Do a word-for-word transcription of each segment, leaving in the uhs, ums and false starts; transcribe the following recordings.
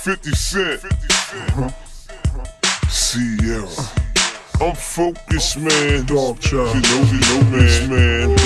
fifty Cent. Uh-huh. Sierra. I'm focused, man. Dog child. You know, you know, man. man.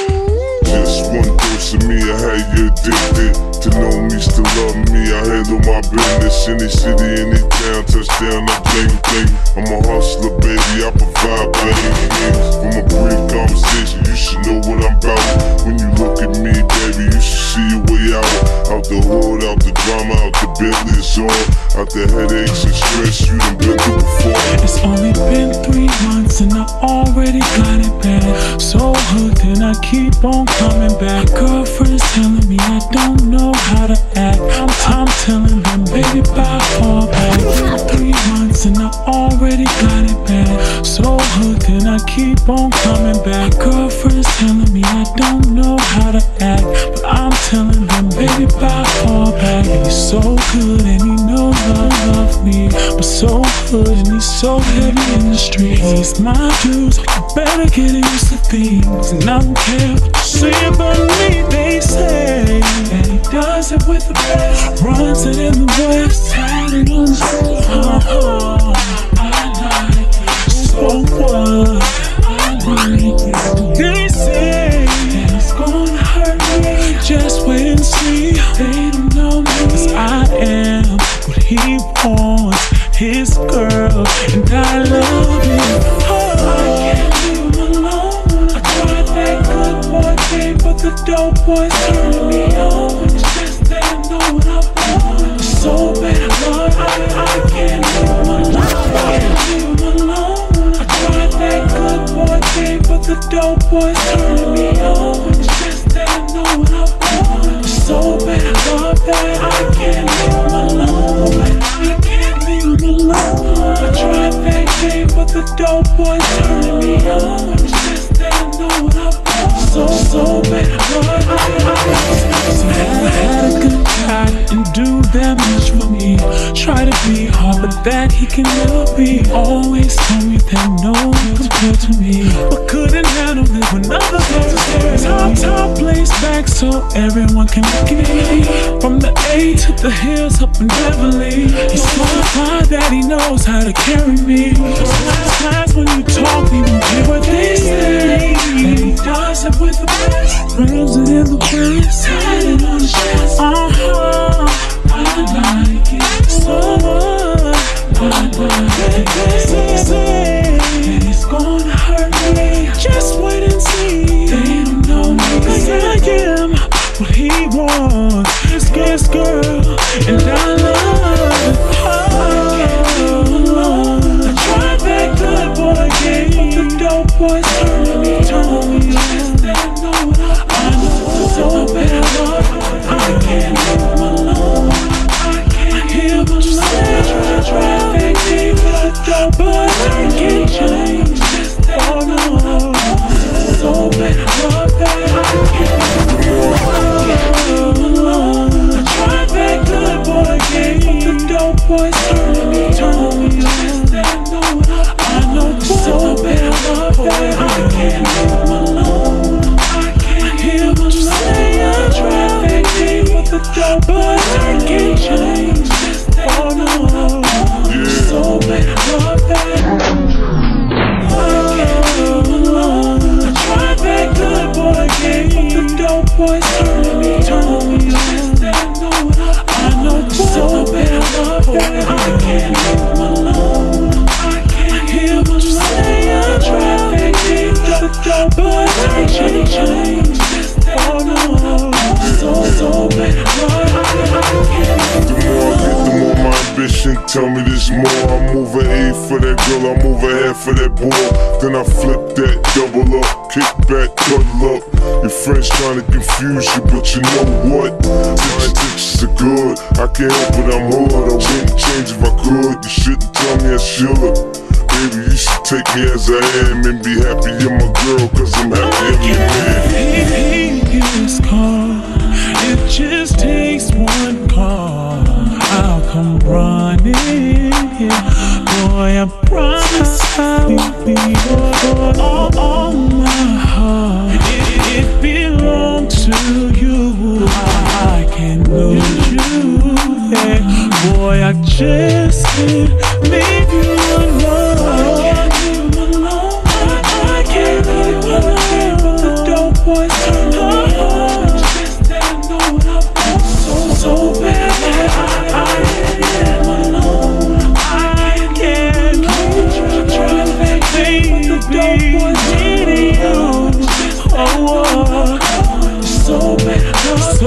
Just one dose of me, I had you addicted. To know me, still love me, I handle my business. Any city, any town, touchdown, I bling, bling. I'm a hustler, baby, I provide bling. From a brief conversation, you should know what I'm about. When you look at me, baby, you should see your way out. Out the hood, out the drama, out the Bentley, it's on. Out the headaches and stress you done been through before. It's only been three months and I already got it bad. So hooked and I keep on coming back. Girlfriend's telling me I don't know how to act. I'm, I'm telling them, baby, bye, fall back. Three months and I already got it bad. So hooked and I keep on coming back. Girlfriend's telling me I don't know how to act, but I'm telling them, baby, bye, fall back. And he's so good and he knows I love me, but so good and he's so heavy in the streets. He's my dude, so you better get used to things. And I don't care what you say about me, they say. And he does it with the best, runs it in the west, tatted on the soul. Uh-huh. I like it, so what? I like it. They say that it's gonna hurt me, just wait and see. They don't know me, 'cause I am what he wants, his girl, and I love it. Oh, I can't leave him alone. I tried that good boy thing, but the dope boy's turning me on. It's just that I know what I want. It's so bad, Lord, I, I can't leave him alone. I can't leave him alone. I tried that good boy thing, but the dope boy's turning me on. It's just that I know what I want. It's so bad, Lord, that I can't leave him alone. I can't leave him alone. I tried that thing, but the dope boy's turning me on. It's just that I know what I want. So, so bad, Lord, I, I, I, so I had a good guy and do that much for me. Try to be hard, but that he can never be. Always told me that no one compared to me, but couldn't handle it when others was there. Top, top place back so everyone can look at me. From the A to the hills up in Beverly, he's so fly that he knows how to carry me. Sometimes when you talk, he won't hear what they say, and he does it with the best, rams it in the waist, tatted on his chest. Uh-huh, I like it so much. I like it. They say that it's gonna hurt me, just wait and see. They don't know me, 'cause I am what he wants, his guest girl, and I love it. Oh, I can't leave alone. I tried that good boy game, but the dope boys turning me on. Just that I know what I know, so bad, Lord, I can't leave him alone. I can't hear him alone. I tried that game, but the dope boys turning me on. Just that I know, so bad, Lord, that I can't leave him alone. I tried that good boy game, but the dope boys turning me on. Just that I know, I know, so bad, Lord, that I can't leave him alone. I can't hear him say I tried that game, but the dope boys turning me on. Just that I know, so bad, Lord, that I can't leave him alone. I tried that good boy game, but the dope boys turning me on. Just that I know, I know, so bad, Lord, that I can't leave him alone. I can't hear him say I tried that game, but the dope boys turning me on. Just that I know, so, so bad, Lord, I, I can't leave him alone. The more my ambition, tell me this more. I move an A for that girl, I move a half for that boy. Then I flip that, double up, kick back, cuddle up. Your friends trying to confuse you, but you know what? My intentions are good, I can't help it, I'm hood. I wouldn't change if I could, you shouldn't tell me I should. Baby, you should take me as I am and be happy you're my girl, 'cause I'm happy I'm your man. He is called, it just takes one call. I'll come running, boy, I promise I'll be your all, all my heart. It, it belongs to you, I, I can't lose you, yeah. Boy, just can't leave you alone. I can't leave you alone. I can't leave you alone. But the dope boys turn me on. Just that I know what I want so, so bad. I, I can't leave you alone. I can't leave you alone. But the dope boys needing you. Oh, oh, so bad, so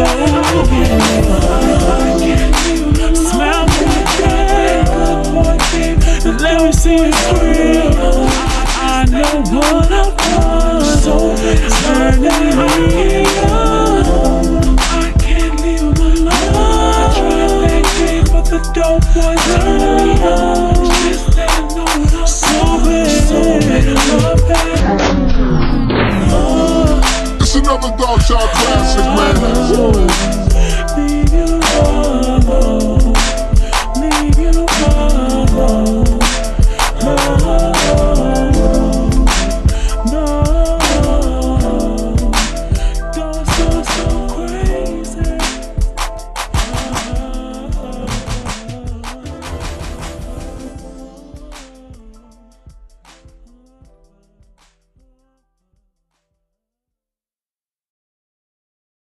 bad. Smell me, let me see it real. I know what I want, so turning me on. I can't leave him alone. I try to make it, but the dope boy turn me on. Just that I know what I want, so bad, so bad. It's another Darkchild classic, man.